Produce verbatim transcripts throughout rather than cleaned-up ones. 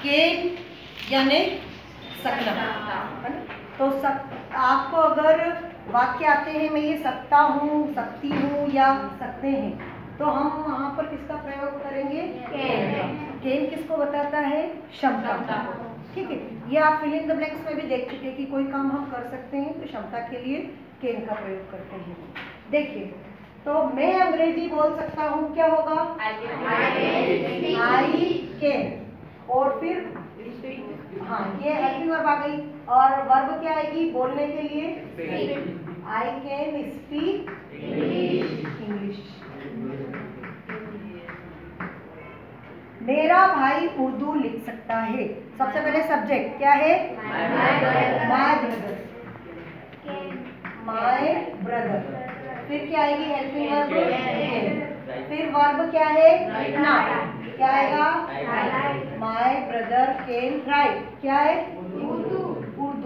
केन यानी सकना। तो सक, आपको अगर वाक्य आते हैं मैं ये सकता हूँ, सकती हूँ या सकते हैं, तो हम वहाँ पर किसका प्रयोग करेंगे? केन। केन किसको बताता है? क्षमता। ठीक है, ये आप फिल इन द ब्लैंक्स में भी देख चुके हैं कि कोई काम हम कर सकते हैं तो क्षमता के लिए केन का प्रयोग करते हैं। देखिए, तो मैं अंग्रेजी बोल सकता हूँ, क्या होगा? I can. और फिर हाँ, ये हेल्पिंग वर्ब आ गई। और वर्ब क्या आएगी बोलने के लिए? I can speak English. मेरा भाई उर्दू लिख सकता है। सबसे पहले सब्जेक्ट क्या है? My brother. My brother. फिर क्या आएगी? Helping verb. फिर वर्ब क्या है? लिखना। क्या आएगा? My brother can write. क्या है? उर्दू। उर्दू।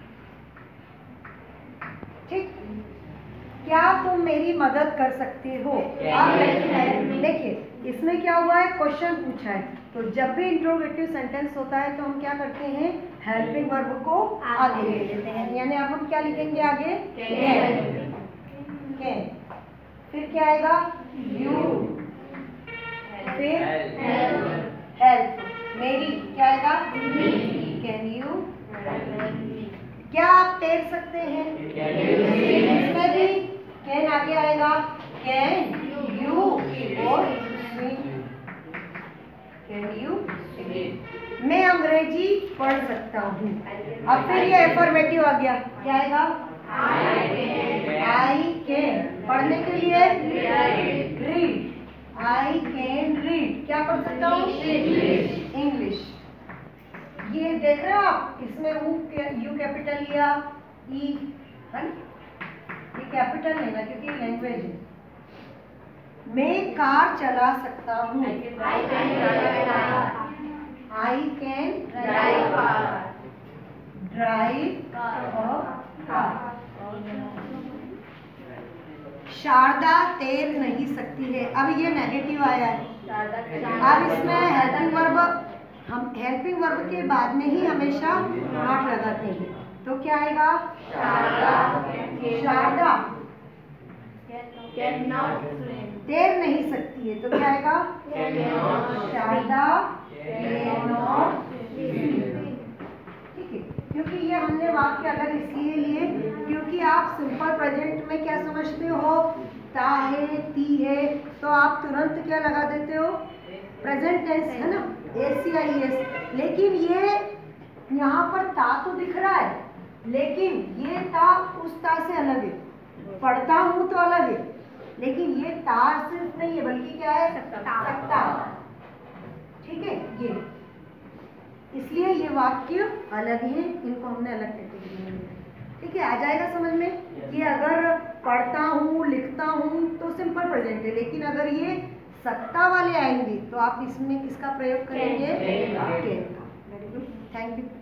ठीक, क्या तुम मेरी मदद कर सकते हो? देखिए, इसमें क्या हुआ है? क्वेश्चन पूछा है। तो जब भी इंट्रोगेटिव सेंटेंस होता है तो हम क्या करते हैं? हेल्पिंग वर्ब को आगे ले लेते हैं। यानी अब हम क्या लिखेंगे आगे? कैन। कैन। फिर क्या आएगा? यू। फिर हेल्प। मेरी। क्या आएगा? Can you. क्या आप तैर सकते हैं? इसमें भी कैन आगे आएगा। कैन यू और स्विम। Can you. मैं अंग्रेजी पढ़ सकता हूँ। अब फिर ये एफर्मेटिव आ गया। क्या आएगा? I can. पढ़ने के लिए रीड। I can read. क्या पढ़ सकता हूँ? इंग्लिश। ये देख रहे हो आप, इसमें यू कैपिटल लिया, ई है ना, ये कैपिटल नहीं ना क्योंकि लैंग्वेज है। मैं कार चला सकता हूँ। I can drive car. Sharda तैर नहीं सकती है। अब ये नेगेटिव आया है। अब इसमें हेल्पिंग वर्ब, हम हेल्पिंग वर्ब के बाद में ही हमेशा नॉट लगाते हैं। तो क्या आएगा? शारदा तैर नहीं सकती है। तो क्या आएगा? Sharda cannot swim. ठीक है, क्योंकि ये हमने वाक्य अलग इसलिए लिए क्योंकि आप सिंपल प्रेजेंट में क्या समझते हो? ता है, ती है, तो आप तुरंत क्या लगा देते हो? प्रेजेंट टेंस है ना, एस सी आई एस। लेकिन ये यहाँ पर ता तो दिख रहा है, लेकिन ये ता उस ता से अलग है। पढ़ता हूँ तो अलग है, लेकिन ये ता सिर्फ नहीं है बल्कि क्या है? सकता। ठीक है, ये इसलिए ये वाक्य अलग है, इनको हमने अलग कैटेगरी में लिया। ठीक है, आ जाएगा समझ में कि अगर पढ़ता हूँ, लिखता हूँ तो सिंपल प्रेजेंट है, लेकिन अगर ये सकता वाले आएंगे तो आप इसमें किसका प्रयोग करेंगे? कैन का। Very good, thank you.